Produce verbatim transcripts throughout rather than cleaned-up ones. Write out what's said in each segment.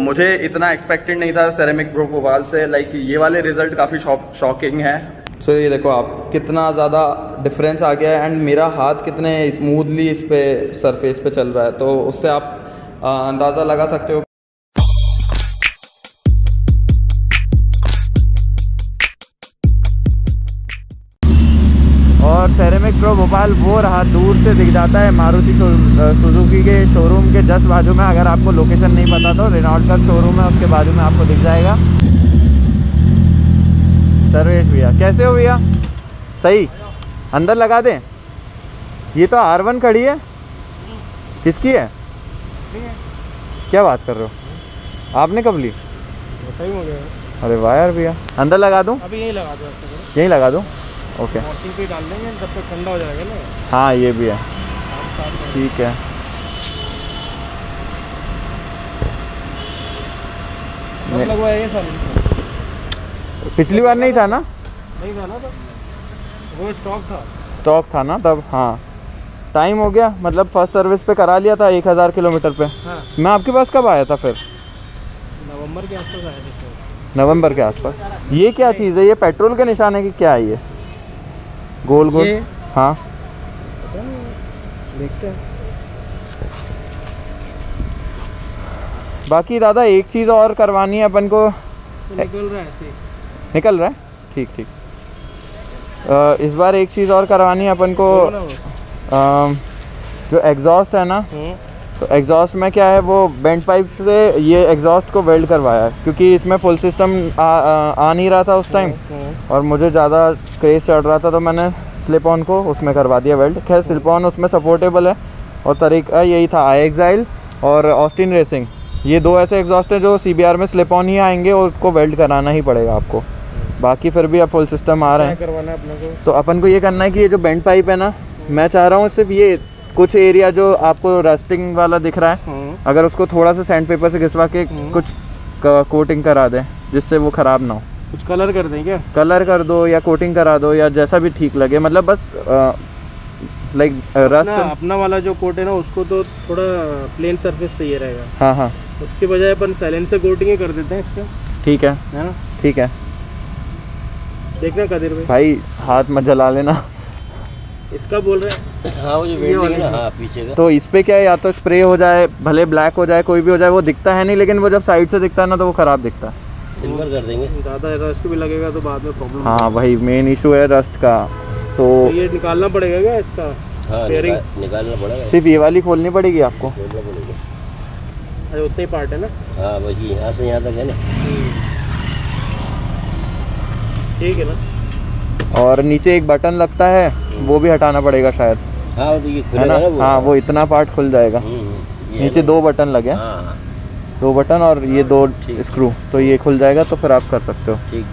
मुझे इतना एक्सपेक्टेड नहीं था सेरेमिक प्रो भोपाल से, लाइक ये वाले रिजल्ट काफ़ी शॉकिंग है। सो so, ये देखो आप कितना ज़्यादा डिफरेंस आ गया है एंड मेरा हाथ कितने स्मूथली इस पे सरफेस पे चल रहा है, तो उससे आप अंदाज़ा लगा सकते हो। और सेरेमिक प्रो भोपाल वो रहा, दूर से दिख जाता है मारुति सुजुकी के शोरूम के जस्ट बाजू में। अगर आपको लोकेशन नहीं पता तो रेनॉल्ट का शोरूम है, उसके बाजू में आपको दिख जाएगा। सर्वेश भैया कैसे हो भैया? सही, अंदर लगा दें। ये तो आर वन खड़ी है, किसकी है? क्या बात कर रहे हो, आपने कब ली? सही हो गया। अरे वाह यार भैया, अंदर लगा दूं? अभी यही लगा दो, यही लगा दूं? ओके, मॉर्निंग पे डाल देंगे जब तक ठंडा हो जाएगा ना। हाँ ये भी है, ठीक है। लगवाया ये साल पिछली बार नहीं था ना? नहीं था ना, तो वो स्टॉक था स्टॉक था ना तब। हाँ टाइम हो गया, मतलब फर्स्ट सर्विस पे करा लिया था एक हज़ार किलोमीटर पे। हाँ। मैं आपके पास कब आया था फिर? नवंबर के आसपास आया था। नवंबर के आसपास। ये क्या चीज़ है, ये पेट्रोल के निशान है कि क्या है? ये गोल गोल, हाँ देखते हैं। बाकी दादा एक चीज़ और करवानी है अपन को। तो निकल रहा है ऐसे, निकल रहा है, ठीक ठीक। आ, इस बार एक चीज़ और करवानी है अपन को। आ, जो एग्जॉस्ट है ना, तो एग्जॉस्ट में क्या है, वो बेंड पाइप से ये एग्जॉस्ट को वेल्ड करवाया है, क्योंकि इसमें फुल सिस्टम आ, आ, आ नहीं रहा था उस टाइम और मुझे ज़्यादा क्रेज चढ़ रहा था, तो मैंने स्लिप ऑन को उसमें करवा दिया वेल्ड। खैर स्लिप ऑन उसमें सपोर्टेबल है और तरीका यही था, आई एक्साइल और ऑस्टिन रेसिंग, ये दो ऐसे एग्जॉस्ट हैं जो सीबीआर में स्लिप ऑन ही आएंगे और उसको वेल्ड कराना ही पड़ेगा आपको। बाकी फिर भी अब फुल सिस्टम आ रहे हैं करवाना है अपने को। तो अपन को ये करना है कि ये जो बेंड पाइप है ना, मैं चाह रहा हूँ सिर्फ ये कुछ एरिया जो आपको रस्टिंग वाला दिख रहा है, अगर उसको थोड़ा सा सैंड पेपर से घिसवा के कुछ कोटिंग करा दें जिससे वो ख़राब ना हो। कुछ कलर कर दें क्या? कलर कर दो या कोटिंग करा दो या जैसा भी ठीक लगे, मतलब बस लाइक रस्ट। अपना वाला जो कोट है ना उसको तो थोड़ा प्लेन सरफेस चाहिए रहेगा। हाँ हाँ, उसके बजाय अपन साइलेंसर कोटिंग ही कर देते हैं इसका। ठीक है, है ना? ठीक है। देखना कदीर भाई, भाई हाथ मत जला लेना। इसका बोल रहे हैं। हाँ वो जो वेल्डिंग है ना, हाँ पीछे का। तो इस पे क्या है, या तो स्प्रे हो जाए, भले ब्लैक हो जाए, कोई भी हो जाए, वो दिखता है नहीं, लेकिन वो जब साइड से दिखता है ना तो वो खराब दिखता है। सिल्वर कर देंगे, ज़्यादा रस्ट भी लगेगा तो बाद में प्रॉब्लम। हाँ वही मेन इशू है रस्ट का। तो, तो ये निकालना पड़ेगा क्या इसका? हाँ निकाल, निकालना पड़ेगा। सिर्फ ये वाली खोलनी पड़ेगी आपको? खोलना पड़ेगा। अरे उतना ही पार्ट है ना? हाँ वही यहाँ से यहाँ तक है ना, ठीक है ना। और नीचे एक बटन लगता है, वो भी हटाना पड़ेगा शायद। हाँ तो ये है ना? वो हाँ वो इतना पार्ट खुल जाएगा। नीचे दो बटन लगे, हाँ, दो बटन और ये दो स्क्रू, तो ये खुल जाएगा, तो फिर आप कर सकते हो। ठीक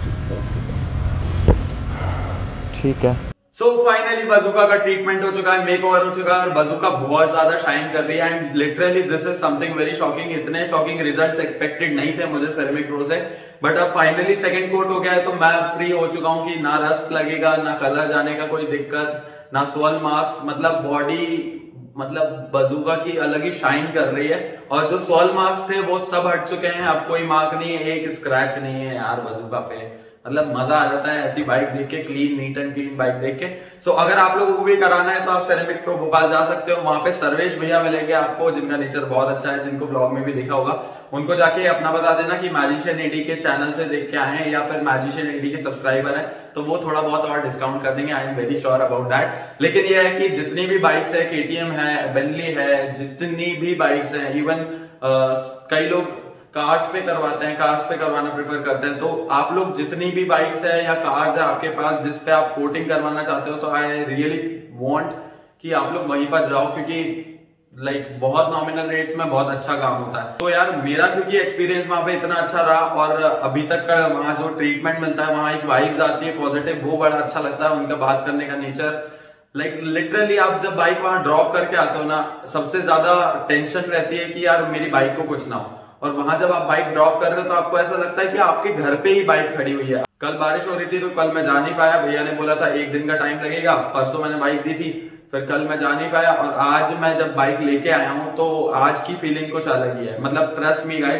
ठीक है। सो फाइनली बजूका का ट्रीटमेंट हो चुका है, मेक ओवर हो चुका है और बजूका बहुत ज्यादा शाइन कर रही है and literally this is something very shocking. इतने शॉकिंग रिजल्ट्स एक्सपेक्टेड नहीं थे मुझे सेरेमिक प्रो से, बट अब फाइनली सेकंड कोट हो गया है तो मैं फ्री हो चुका हूँ कि ना रस्ट लगेगा, ना कलर जाने का कोई दिक्कत, ना सोल मार्क्स। मतलब बॉडी मतलब बजूका की अलग ही शाइन कर रही है और जो सोल मार्क्स थे वो सब हट चुके हैं। अब कोई मार्क नहीं है, एक स्क्रैच नहीं है यार बजूका पे। मतलब मजा आ जाता है ऐसी बाइक देख के, clean neat and clean bike देख के। सो so, अगर आप लोगों को भी कराना है तो आप सेरेमिक प्रो भोपाल जा सकते हो। वहां पे सर्वेश भैया मिलेंगे आपको, जिनका नेचर बहुत अच्छा है, जिनको ब्लॉग में भी देखा होगा। उनको जाके अपना बता देना कि मैजिशियन एडी के चैनल से देख के आए हैं या फिर मैजिशियन एडी के सब्सक्राइबर है, तो वो थोड़ा बहुत और डिस्काउंट कर देंगे। I am very sure about that. लेकिन ये है कि जितनी भी बाइक्स है, केटीएम है, बेंटली है, जितनी भी बाइक्स है, इवन कई लोग कार्स पे करवाते हैं, कार्स पे करवाना प्रेफर करते हैं, तो आप लोग जितनी भी बाइक्स है या कार्स है आपके पास जिस पे आप कोटिंग करवाना चाहते हो, तो आई रियली वांट कि आप लोग वहीं पर जाओ, क्योंकि लाइक like, बहुत नॉमिनल रेट्स में बहुत अच्छा काम होता है। तो यार मेरा क्योंकि एक्सपीरियंस वहां पे इतना अच्छा रहा और अभी तक का वहां जो ट्रीटमेंट मिलता है, वहां एक वाइब्स आती है पॉजिटिव, वो बड़ा अच्छा लगता है। उनका बात करने का नेचर, लाइक लिटरली आप जब बाइक वहां ड्रॉप करके आते हो ना, सबसे ज्यादा टेंशन रहती है कि यार मेरी बाइक को कुछ ना हो, और वहां जब आप बाइक ड्रॉप कर रहे हो तो आपको ऐसा लगता है कि आपके घर पे ही बाइक खड़ी हुई है। कल बारिश हो रही थी तो कल मैं जा नहीं पाया, भैया ने बोला था एक दिन का टाइम लगेगा, परसों मैंने बाइक दी थी, फिर कल मैं जा नहीं पाया, और आज मैं जब बाइक लेके आया हूं तो आज की फीलिंग कुछ अलग ही है, मतलब ट्रस्ट मी गाइस।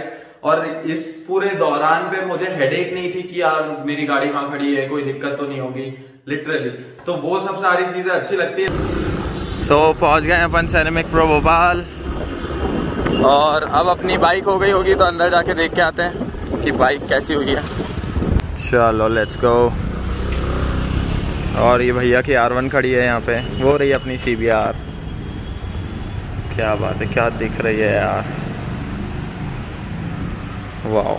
और इस पूरे दौरान पे मुझे हेडेक नहीं थी कि यार मेरी गाड़ी कहाँ खड़ी है, कोई दिक्कत तो नहीं होगी लिटरली। तो वो सब सारी चीजें अच्छी लगती है। सो so, पहुंच गए अपन सेरेमिक प्रो भोपाल और अब अपनी बाइक हो गई होगी तो अंदर जाके देख के आते हैं कि बाइक कैसी हुई है। चलो लेट्स गो। और ये भैया की आर वन खड़ी है यहाँ पे, वो रही अपनी सी बी आर। क्या बात है, क्या दिख रही है यार, वाओ।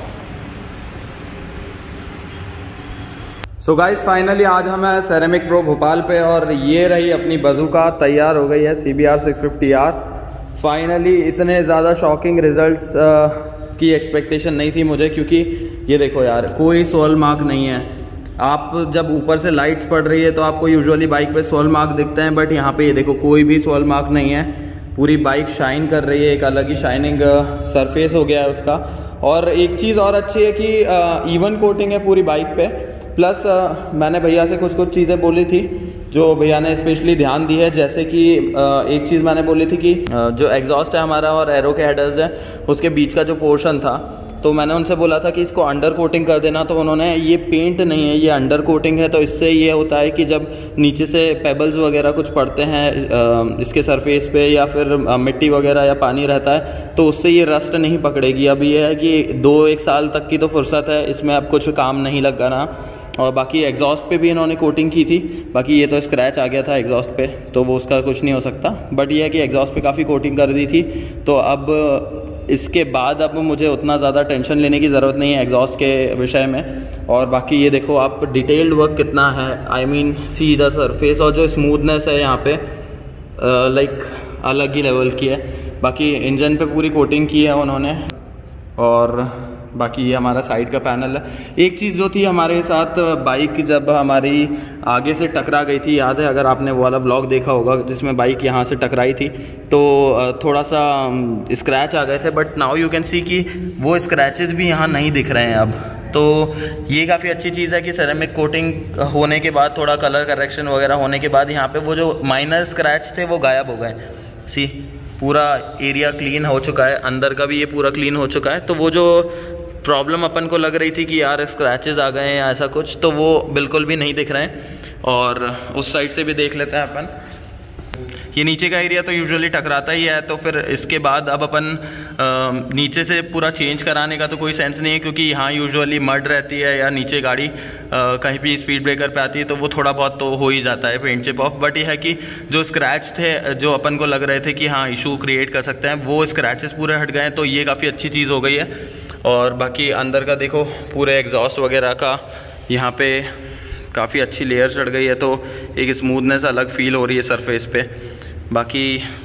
सो गाइस फाइनली आज हम हैं सेरेमिक प्रो भोपाल पे और ये रही अपनी बज़ूका, तैयार हो गई है C B R six fifty R. Finally इतने ज़्यादा शॉकिंग रिजल्ट्स की एक्सपेक्टेशन नहीं थी मुझे, क्योंकि ये देखो यार कोई सोल मार्क नहीं है। आप जब ऊपर से लाइट्स पड़ रही है तो आपको यूजुअली बाइक पे सोल मार्क दिखते हैं, बट यहाँ पे ये देखो कोई भी सोल मार्क नहीं है। पूरी बाइक शाइन कर रही है, एक अलग ही शाइनिंग सरफेस हो गया है उसका। और एक चीज़ और अच्छी है कि इवन कोटिंग है पूरी बाइक पे। प्लस मैंने भैया से कुछ कुछ चीज़ें बोली थी जो भैया ने स्पेशली ध्यान दी है, जैसे कि एक चीज़ मैंने बोली थी कि जो एग्जॉस्ट है हमारा और एरो के हेडर्स हैं उसके बीच का जो पोर्शन था, तो मैंने उनसे बोला था कि इसको अंडर कोटिंग कर देना। तो उन्होंने, ये पेंट नहीं है, ये अंडर कोटिंग है। तो इससे ये होता है कि जब नीचे से पेबल्स वगैरह कुछ पड़ते हैं इसके सरफेस पे या फिर मिट्टी वगैरह या पानी रहता है तो उससे ये रस्ट नहीं पकड़ेगी। अब ये है कि दो एक साल तक की तो फुर्सत है, इसमें अब कुछ काम नहीं लगा ना। और बाकी एग्जॉस्ट पे भी इन्होंने कोटिंग की थी, बाकी ये तो स्क्रैच आ गया था एग्जॉस्ट पे, तो वो उसका कुछ नहीं हो सकता। बट ये है कि एग्जॉस्ट पे काफ़ी कोटिंग कर दी थी, तो अब इसके बाद अब मुझे उतना ज़्यादा टेंशन लेने की ज़रूरत नहीं है एग्जॉस्ट के विषय में। और बाकी ये देखो आप, डिटेल्ड वर्क कितना है, I mean see the surface, और जो स्मूथनेस है यहाँ पे लाइक अलग ही लेवल की है। बाकी इंजन पे पूरी कोटिंग की है उन्होंने। और बाकी ये हमारा साइड का पैनल है। एक चीज़ जो थी हमारे साथ, बाइक जब हमारी आगे से टकरा गई थी, याद है अगर आपने वो वाला व्लॉग देखा होगा जिसमें बाइक यहाँ से टकराई थी, तो थोड़ा सा स्क्रैच आ गए थे। But now you can see कि वो स्क्रैचेस भी यहाँ नहीं दिख रहे हैं अब। तो ये काफ़ी अच्छी चीज़ है कि सेरेमिक कोटिंग होने के बाद, थोड़ा कलर करेक्शन वगैरह होने के बाद, यहाँ पे वो जो माइनर स्क्रैच थे वो गायब हो गए। सी पूरा एरिया क्लीन हो चुका है, अंदर का भी ये पूरा क्लीन हो चुका है। तो वो जो प्रॉब्लम अपन को लग रही थी कि यार स्क्रैचेस आ गए हैं या ऐसा कुछ, तो वो बिल्कुल भी नहीं दिख रहे हैं। और उस साइड से भी देख लेते हैं अपन। ये नीचे का एरिया तो यूजुअली टकराता ही है, तो फिर इसके बाद अब अपन आ, नीचे से पूरा चेंज कराने का तो कोई सेंस नहीं है, क्योंकि यहाँ यूजुअली मड रहती है या नीचे गाड़ी आ, कहीं भी स्पीड ब्रेकर पे आती है, तो वो थोड़ा बहुत तो हो ही जाता है पेंट चिप ऑफ। बट ये है कि जो स्क्रैच थे, जो अपन को लग रहे थे कि हाँ इशू क्रिएट कर सकते हैं, वो स्क्रैचेस पूरे हट गए, तो ये काफ़ी अच्छी चीज़ हो गई है। और बाकी अंदर का देखो, पूरे एग्जॉस्ट वगैरह का यहाँ पे काफ़ी अच्छी लेयर चढ़ गई है, तो एक स्मूथनेस अलग फील हो रही है सरफेस पे। बाकी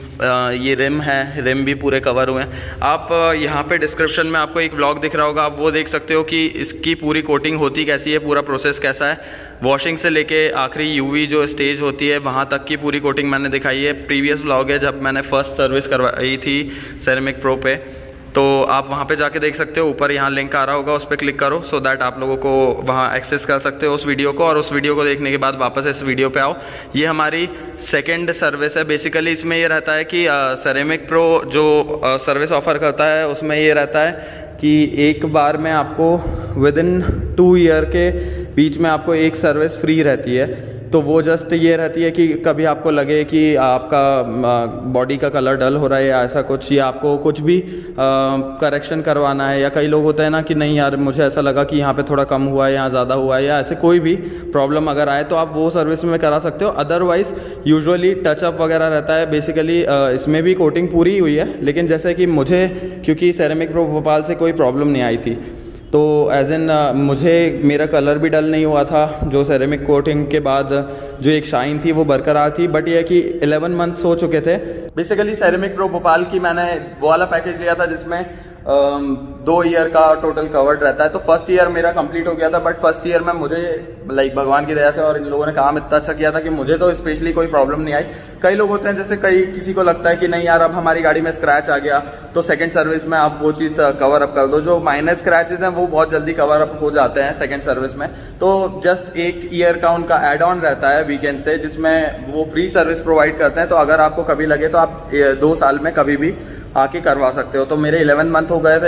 आ, ये रिम है, रिम भी पूरे कवर हुए हैं। आप यहाँ पे डिस्क्रिप्शन में आपको एक व्लॉग दिख रहा होगा, आप वो देख सकते हो कि इसकी पूरी कोटिंग होती कैसी है, पूरा प्रोसेस कैसा है। वॉशिंग से लेके आखिरी यूवी जो स्टेज होती है वहाँ तक की पूरी कोटिंग मैंने दिखाई है। प्रीवियस व्लॉग है जब मैंने फर्स्ट सर्विस करवाई थी सेरेमिक प्रो पे, तो आप वहाँ पे जाके देख सकते हो। ऊपर यहाँ लिंक आ रहा होगा, उस पर क्लिक करो, सो दैट आप लोगों को वहाँ एक्सेस कर सकते हो उस वीडियो को। और उस वीडियो को देखने के बाद वापस इस वीडियो पे आओ। ये हमारी सेकंड सर्विस है। बेसिकली इसमें ये रहता है कि सेरेमिक प्रो जो सर्विस ऑफर करता है उसमें ये रहता है कि एक बार में आपको विद इन टू ईयर के बीच में आपको एक सर्विस फ्री रहती है। तो वो जस्ट ये रहती है कि कभी आपको लगे कि आपका बॉडी का कलर डल हो रहा है या ऐसा कुछ, या आपको कुछ भी करेक्शन करवाना है, या कई लोग होते हैं ना कि नहीं यार मुझे ऐसा लगा कि यहाँ पे थोड़ा कम हुआ है, यहाँ ज़्यादा हुआ है, या ऐसे कोई भी प्रॉब्लम अगर आए तो आप वो सर्विस में करा सकते हो। अदरवाइज़ यूजुअली टचअप वगैरह रहता है। बेसिकली इसमें भी कोटिंग पूरी हुई है, लेकिन जैसे कि मुझे, क्योंकि सेरेमिक प्रो भोपाल से कोई प्रॉब्लम नहीं आई थी, तो एज एन uh, मुझे मेरा कलर भी डल नहीं हुआ था। जो सेरेमिक कोटिंग के बाद जो एक शाइन थी वो बरकरार थी। बट ये है कि इलेवन मंथ्स हो चुके थे। बेसिकली सेरेमिक प्रो भोपाल की मैंने वो वाला पैकेज लिया था जिसमें Um, दो ईयर का टोटल कवर्ड रहता है। तो फर्स्ट ईयर मेरा कंप्लीट हो गया था, बट फर्स्ट ईयर में मुझे लाइक भगवान की दया से और इन लोगों ने काम इतना अच्छा किया था कि मुझे तो स्पेशली कोई प्रॉब्लम नहीं आई। कई लोग होते हैं जैसे कई किसी को लगता है कि नहीं यार अब हमारी गाड़ी में स्क्रैच आ गया तो सेकंड सर्विस में आप वो चीज़ कवर अप कर दो। जो माइनर स्क्रैचेस हैं वो बहुत जल्दी कवर अप हो जाते हैं सेकेंड सर्विस में। तो जस्ट एक ईयर का उनका एड ऑन रहता है वीकेंड से, जिसमें वो फ्री सर्विस प्रोवाइड करते हैं। तो अगर आपको कभी लगे तो आप दो साल में कभी भी आके करवा सकते हो। तो मेरे इलेवन मंथ हो गए थे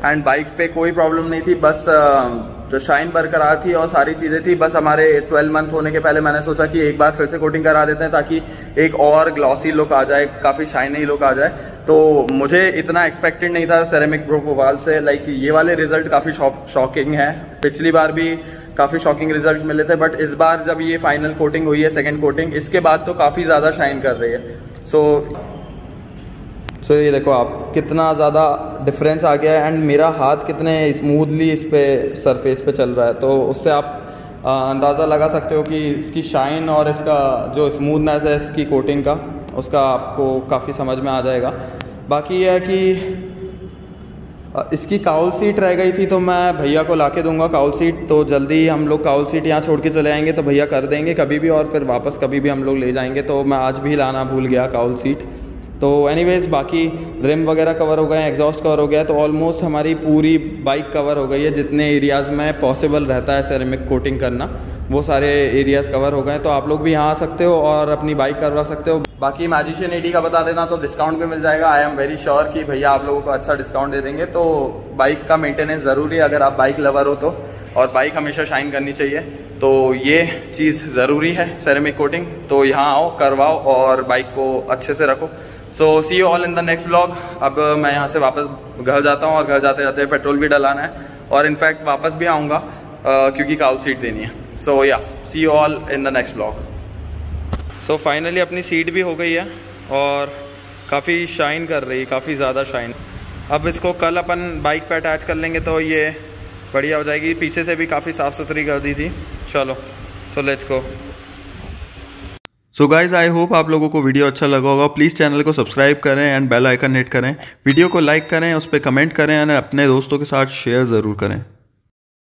एंड बाइक पे कोई प्रॉब्लम नहीं थी, बस जो शाइन बरकरार थी और सारी चीज़ें थी। बस हमारे ट्वेल्व मंथ होने के पहले मैंने सोचा कि एक बार फिर से कोटिंग करा देते हैं ताकि एक और ग्लॉसी लुक आ जाए, काफ़ी शाइनी लुक आ जाए। तो मुझे इतना एक्सपेक्टेड नहीं था सेरेमिक प्रोपोवाल से, लाइक ये वाले रिजल्ट काफ़ी शॉकिंग है। पिछली बार भी काफ़ी शॉकिंग रिजल्ट मिले थे, बट इस बार जब ये फाइनल कोटिंग हुई है, सेकेंड कोटिंग, इसके बाद तो काफ़ी ज़्यादा शाइन कर रही है। सो सो so, ये देखो आप कितना ज़्यादा डिफरेंस आ गया है एंड मेरा हाथ कितने स्मूथली इस पे सरफेस पे चल रहा है। तो उससे आप अंदाज़ा लगा सकते हो कि इसकी शाइन और इसका जो स्मूथनेस है इसकी कोटिंग का, उसका आपको काफ़ी समझ में आ जाएगा। बाकी यह है कि इसकी काउल सीट रह गई थी, तो मैं भैया को लाके दूंगा काउल सीट। तो जल्दी हम लोग काउल सीट यहाँ छोड़ के चले आएंगे, तो भैया कर देंगे कभी भी, और फिर वापस कभी भी हम लोग ले जाएंगे। तो मैं आज भी लाना भूल गया काउल सीट। तो एनीवेज बाकी रिम वगैरह कवर हो गए हैं, एग्जॉस्ट कवर हो गया है, तो ऑलमोस्ट हमारी पूरी बाइक कवर हो गई है। जितने एरियाज़ में पॉसिबल रहता है सेरेमिक कोटिंग करना, वो सारे एरियाज़ कवर हो गए। तो आप लोग भी यहाँ आ सकते हो और अपनी बाइक करवा सकते हो। बाकी मैजिशियन एडी का बता देना, तो डिस्काउंट भी मिल जाएगा। आई एम वेरी श्योर कि भैया आप लोगों को अच्छा डिस्काउंट दे देंगे। तो बाइक का मेंटेनेंस ज़रूरी है अगर आप बाइक लवर हो तो, और बाइक हमेशा शाइन करनी चाहिए। तो ये चीज़ ज़रूरी है सेरेमिक कोटिंग। तो यहाँ आओ, करवाओ और बाइक को अच्छे से रखो। So see you all in the next blog. अब मैं यहाँ से वापस घर जाता हूँ और घर जाते जाते पेट्रोल भी डलाना है, और इनफैक्ट वापस भी आऊँगा क्योंकि काउल सीट देनी है। So ya see you all in the next blog. So finally अपनी सीट भी हो गई है और काफ़ी शाइन कर रही है, काफ़ी ज़्यादा शाइन। अब इसको कल अपन बाइक पे अटैच कर लेंगे तो ये बढ़िया हो जाएगी। पीछे से भी काफ़ी साफ़ सुथरी कर दी थी। चलो so let's go. So guys I hope आप लोगों को वीडियो अच्छा लगा होगा। प्लीज़ चैनल को सब्सक्राइब करें एंड बेल आइकन हिट करें, वीडियो को लाइक करें, उस पर कमेंट करें एंड अपने दोस्तों के साथ शेयर ज़रूर करें।